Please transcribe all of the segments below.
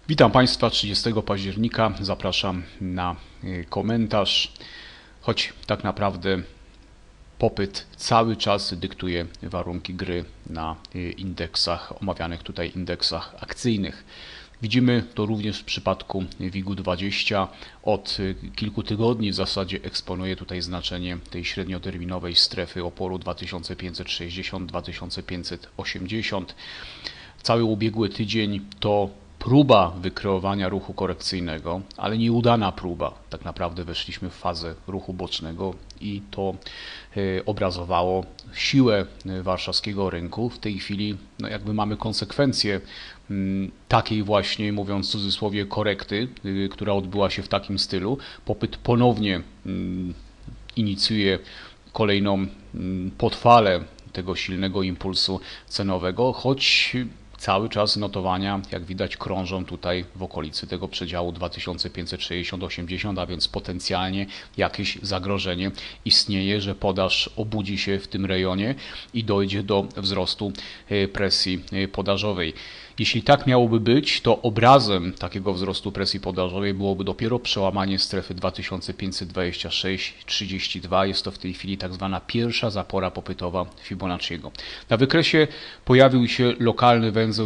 Witam Państwa 30 października. Zapraszam na komentarz, choć tak naprawdę popyt cały czas dyktuje warunki gry na indeksach, omawianych tutaj indeksach akcyjnych. Widzimy to również w przypadku WIG-20. Od kilku tygodni w zasadzie eksponuje tutaj znaczenie tej średnioterminowej strefy oporu 2560-2580. Cały ubiegły tydzień to próba wykreowania ruchu korekcyjnego, ale nieudana próba. Tak naprawdę weszliśmy w fazę ruchu bocznego i to obrazowało siłę warszawskiego rynku. W tej chwili jakby mamy konsekwencje takiej właśnie, mówiąc w cudzysłowie, korekty, która odbyła się w takim stylu. Popyt ponownie inicjuje kolejną podfalę tego silnego impulsu cenowego, choć cały czas notowania, jak widać, krążą tutaj w okolicy tego przedziału 2560-80, a więc potencjalnie jakieś zagrożenie istnieje, że podaż obudzi się w tym rejonie i dojdzie do wzrostu presji podażowej. Jeśli tak miałoby być, to obrazem takiego wzrostu presji podażowej byłoby dopiero przełamanie strefy 2526-32. Jest to w tej chwili tak zwana pierwsza zapora popytowa Fibonacciego. Na wykresie pojawił się lokalny węzeł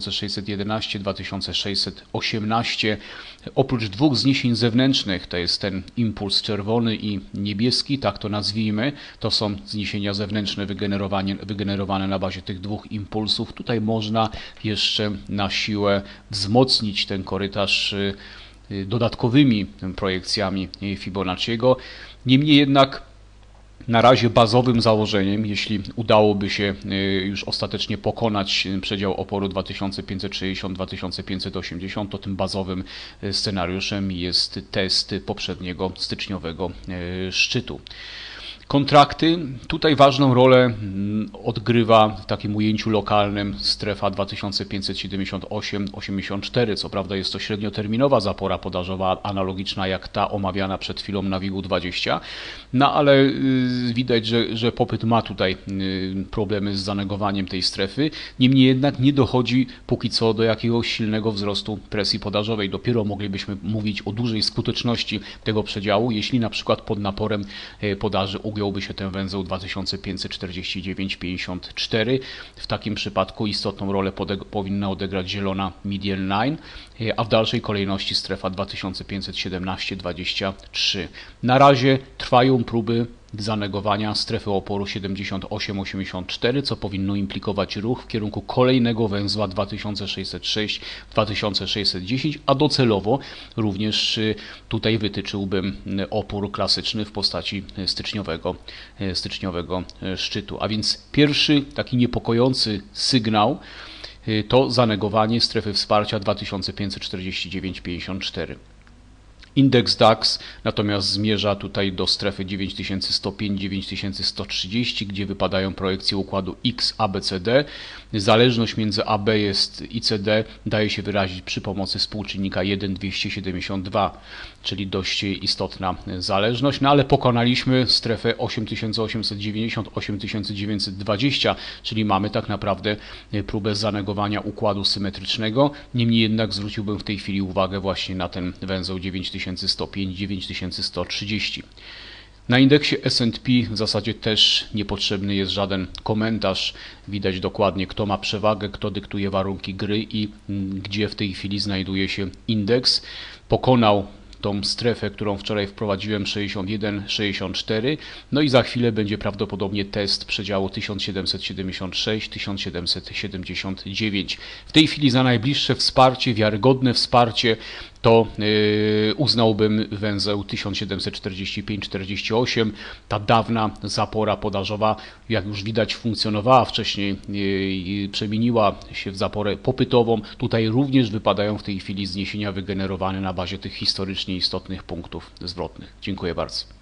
2611-2618. Oprócz dwóch zniesień zewnętrznych, to jest ten impuls czerwony i niebieski, tak to nazwijmy, to są zniesienia zewnętrzne wygenerowane na bazie tych dwóch impulsów. Tutaj można jeszcze na siłę wzmocnić ten korytarz dodatkowymi projekcjami Fibonacciego. Niemniej jednak na razie bazowym założeniem, jeśli udałoby się już ostatecznie pokonać przedział oporu 2560-2580, to tym bazowym scenariuszem jest test poprzedniego styczniowego szczytu. Kontrakty. Tutaj ważną rolę odgrywa w takim ujęciu lokalnym strefa 2578-84. Co prawda jest to średnioterminowa zapora podażowa, analogiczna jak ta omawiana przed chwilą na WIG-20, no ale widać, że popyt ma tutaj problemy z zanegowaniem tej strefy. Niemniej jednak nie dochodzi póki co do jakiegoś silnego wzrostu presji podażowej. Dopiero moglibyśmy mówić o dużej skuteczności tego przedziału, jeśli na przykład pod naporem podaży ugiąłby się ten węzeł 2549-54. W takim przypadku istotną rolę powinna odegrać zielona median line, a w dalszej kolejności strefa 2517-23. Na razie trwają próby zanegowania strefy oporu 78-84, co powinno implikować ruch w kierunku kolejnego węzła 2606-2610, a docelowo również tutaj wytyczyłbym opór klasyczny w postaci styczniowego szczytu. A więc pierwszy taki niepokojący sygnał to zanegowanie strefy wsparcia 2549-54. Indeks DAX natomiast zmierza tutaj do strefy 9105-9130, gdzie wypadają projekcje układu X-ABCD. Zależność między AB i CD daje się wyrazić przy pomocy współczynnika 1,272, czyli dość istotna zależność, no ale pokonaliśmy strefę 8890-8920, czyli mamy tak naprawdę próbę zanegowania układu symetrycznego. Niemniej jednak zwróciłbym w tej chwili uwagę właśnie na ten węzeł 9105-9130. Na indeksie S&P w zasadzie też niepotrzebny jest żaden komentarz. Widać dokładnie, kto ma przewagę, kto dyktuje warunki gry i gdzie w tej chwili znajduje się indeks. Pokonał tą strefę, którą wczoraj wprowadziłem, 61-64, no i za chwilę będzie prawdopodobnie test przedziału 1776-1779. W tej chwili za najbliższe wsparcie, wiarygodne wsparcie, to uznałbym węzeł 1745-48. Ta dawna zapora podażowa, jak już widać, funkcjonowała wcześniej, przemieniła się w zaporę popytową. Tutaj również wypadają w tej chwili zniesienia wygenerowane na bazie tych historycznie istotnych punktów zwrotnych. Dziękuję bardzo.